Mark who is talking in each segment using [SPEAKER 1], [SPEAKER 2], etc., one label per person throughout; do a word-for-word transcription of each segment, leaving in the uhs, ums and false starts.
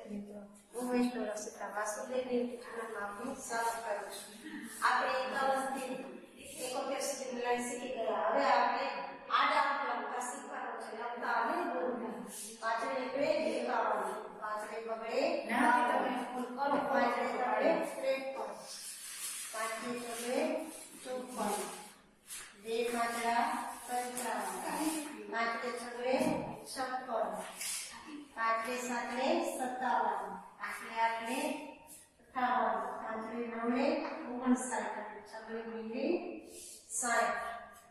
[SPEAKER 1] મિત્રો હું વૈષ્ણવ રક્ષિતા વાસુદેવની ટીચરમાં આપનું સ્વાગત કરું છું. આપણે એકાવન થી એકોતેર સુધી મિલાઈ શીખી ગયા. હવે આપણે આડા અંક લખતા શીખવાનું છે. લખતા અને બોલતા. પાછળ એકડે એકાવન, પાછળ બગડે ના તમે ફૂલ કરો, પાછળ બગડે ત્રેપન, પાછળ બગડે ચોપન, બે પાછળ પંચાવન, પાછળ છગડે છપ્પન, પાંચરે સાતરે સત્તાવન, આઠરે આઠરે અઠાવન, પાંચરે નવરે ઓગણસાઠ, છગડે મીંડે સાઠ,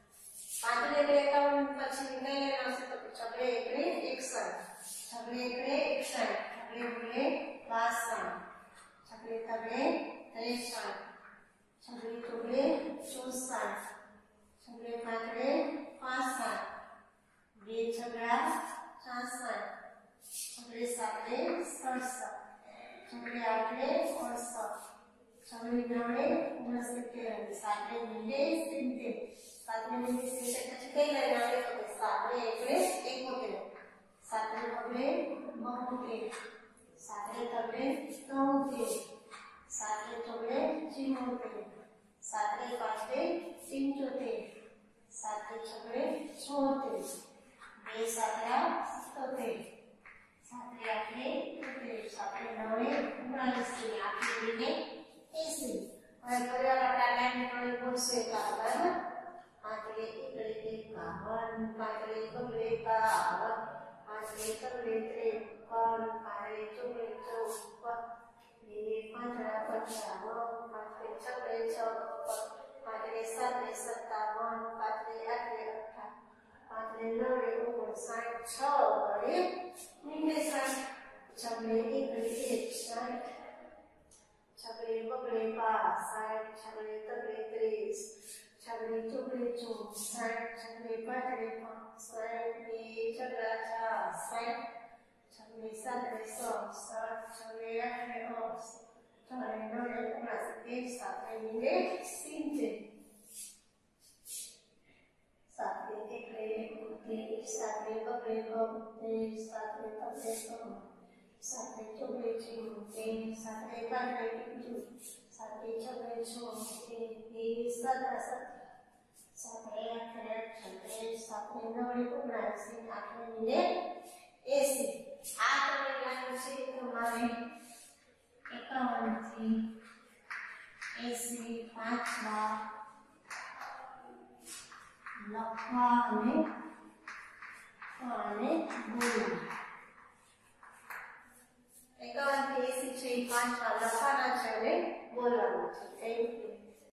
[SPEAKER 1] પાંચરે એકાવન પછી કઈ આવશે તો છગડે એકડે એકસઠ, છગડે એકડે એકસઠ, છગડે ઉગડે બાસઠ, છગડે તગડે ત્રેસઠ, છગડે ચોગડે ચોસઠ, છગડે પાંચરે પાસઠ, બે છગડા છાસઠ, છગડે સાતરે સડસઠ, છગડે આઠરે અડસઠ, છગડે નવરે ઓગણસિત્તેર, સાતરે મીંડે સિત્તેર, સાતરે મીંડે સિત્તેર પછી કઈ લાઈન આવે તો સાતરે એકડે એકોતેર, સાતરે બગડે બોતેર, સાતરે તગડે તોતેર, સાતરે ચોગડે ચુમ્મોતેર, સાતરે પાંચરે પંચોતેર, સાતરે છગડે છોતેર, બે સાતરા સિત્તોતેર, સાતરે આઠરે તોતેર, સાતરે નવરે ઓગણએંસી, આઠરે વીને એંસી. હવે પરિવાર આપણા લાઈન પ્રમાણે બોલશે એટલા બરાબર. પાંચરે એકડે એકાવન, પાંચરે બગડે એકાવન, પાંચરે તગડે ત્રેપન, પાંચરે ચોગડે ચોપન, બે પાંચરા પંચાવન, પાંચરે છગડે છપ્પન, પાંચરે સાતરે સત્તાવન, પાંચરે આઠરે અઠાવન, પાંચરે નવરે ઓગણસાઠ, છ વડે મીંડે સાઠ, છગડે એકડે એકસઠ, છગડે બગડે બાસઠ, છગડે તગડે ત્રીસ, છગડે ચોગડે ચોસઠ, છગડે પાંચરે પાંસઠ, બે છગડા છાસઠ, છગડે સાતરે સડસઠ, છગડે આઠરે અડસઠ, છગડે નવરે ઓગણસિત્તેર, સાતરે મીંડે સિત્તેર, સાતરે એકડે એકોતેર, સાતરે બગડે બોતેર, સાતરે તગડે તોતેર, સાતરે ચોગડે ચુમ્મોતેર, સાતરે પાંચરે પંચોતેર, સાતરે છગડે છોતેર, બે સાતરા સત્તર, સાતરે આઠરે અઠ્યોતેર, સાતરે નવરે ઓગણએંસી, આઠરે મીંડે એંસી. આ તમારી લાઈન છે તમારે એકાવન થી એંસી પાંચ વાર લખવા અને અને બોલવા. એકાવન થી એંસી છે એ પાંચ વાર લખવાના છે અને બોલવાના છે. Thank you.